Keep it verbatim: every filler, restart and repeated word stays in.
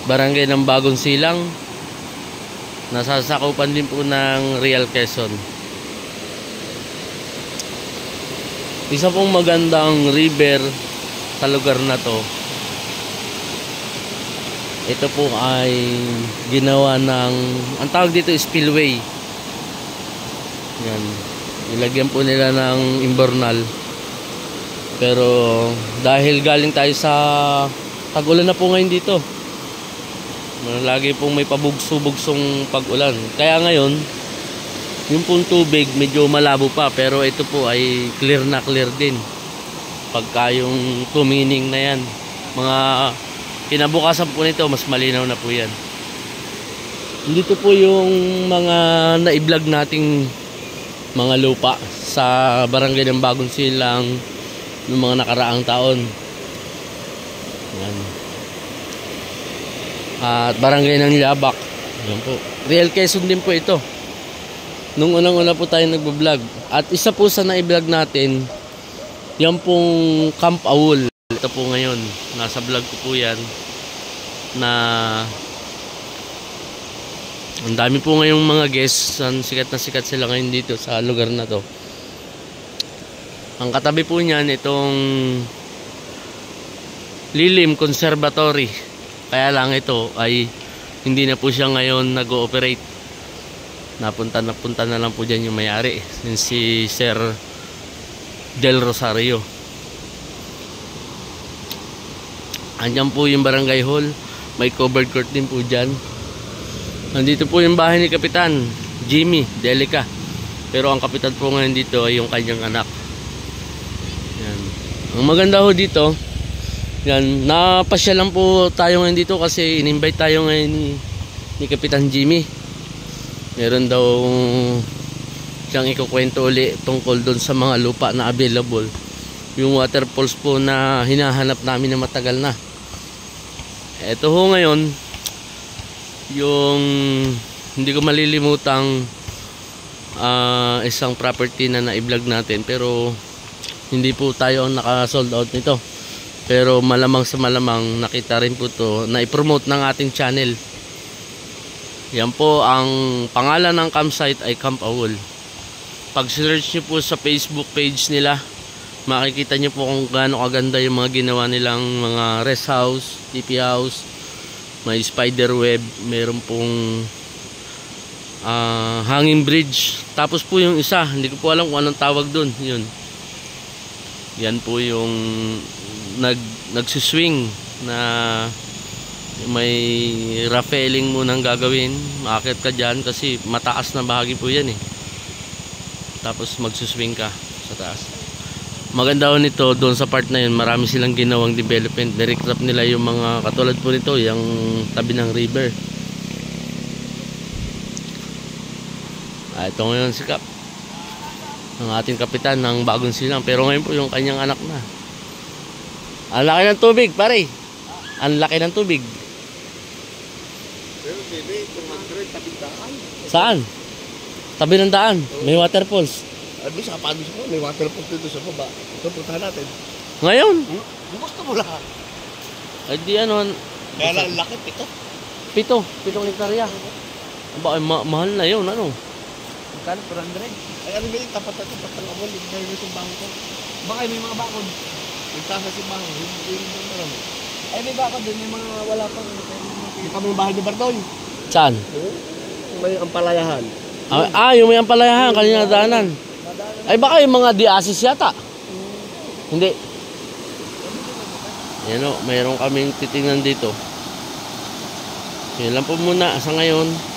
barangay ng Bagong Silang. Nasasakupan din po ng Real Quezon. Isa pong magandang river sa lugar na to. Ito po ay ginawa ng, ang tawag dito spillway. Yan. Ilagyan po nila ng imbornal. Pero dahil galing tayo sa tag-ulan na po ngayon dito. Lagi pong may pabugso-bugsong pag-ulan. Kaya ngayon, yung pong tubig medyo malabo pa. Pero ito po ay clear na clear din. Pagka yung tumining na yan. Mga kinabukasan po nito, mas malinaw na po yan. Dito po yung mga na-vlog nating mga lupa sa barangay ng Bagong Silang ng mga nakaraang taon. Yan. At barangay ng Labak. Yan po. Real Quezon din po ito. Nung unang-una po tayo nagbo-vlog. At isa po sa na-vlog natin, yan pong Camp Awol. Ito po ngayon. Nasa vlog ko po yan. Na ang dami po ngayong mga guests. Sikat na sikat sila ngayon dito sa lugar na to. Ang katabi po niyan itong Lilim Conservatory. Kaya lang ito ay hindi na po siya ngayon nag-ooperate. Napunta na punta na lang po diyan yung may-ari, si Sir Del Rosario. Andiyan po yung barangay hall. May covered court din po diyan. Nandito po yung bahay ni Kapitan Jimmy Delica. Pero ang kapitan po ngayon dito ay yung kanyang anak. Yan. Ang maganda ho dito, yan, napasya lang po tayo ngayon dito kasi in-invite tayo ngayon ni, ni Kapitan Jimmy. Meron daw siyang ikukwento uli tungkol doon sa mga lupa na available. Yung waterfalls po na hinahanap namin na matagal na. Ito ho ngayon, yung hindi ko malilimutang uh, isang property na na-vlog natin. Pero hindi po tayo ang naka-sold out nito. Pero malamang sa malamang nakita rin po to na i-promote ng ating channel. Yan po ang pangalan ng campsite ay Camp Awol. Pag search nyo po sa Facebook page nila, makikita nyo po kung gaano kaganda yung mga ginawa nilang mga rest house, T P house, may spider web, meron pong uh, hanging bridge. Tapos po yung isa, hindi ko po alam kung anong tawag dun. Yun. Yan po yung nag nagsuswing na may rappelling mo nang gagawin. Maakit ka dyan kasi mataas na bahagi po yan eh. Tapos magsuswing ka sa taas. Maganda ho nito doon sa part na yun, marami silang ginawang development. Nirecraft nila yung mga katulad po nito, yung tabi ng river. Ah, ito ngayon si Kap, ang ating kapitan ng Bagong Silang. Pero ngayon po yung kanyang anak na. Ang laki ng tubig, pare. Ang laki ng tubig. Pero hindi, kung mag-drive, tabing daan. Saan? Tabi ng daan. May waterfalls. Ano sa kapanos ko, may waterfalls dito sa baba. Ito, puntahan natin. Ngayon? Hmm? Gusto mo lahat. Ay di ano. Kaya lang laki, pito. Pito. Pitong hektarya. Ba, ma mahal na yun, ano? Magkano, four hundred? Ay, ano ba yung tapat na tapat ng abon? Dahil may itong bangko. Baka may mga bakod. Yung tasa si bangko. Hindi rin doon naman. Ay, may bakod din. May mga wala pang. Yung kami yung bahay ni Bartoy. Saan? May ampalayahan. Ah, ah, yung may ampalayahan. Kanina daanan. Ay, baka yung mga diasis yata. Hmm. Hindi. Yan o, mayroon kaming titingnan dito. Yan lang po muna sa ngayon.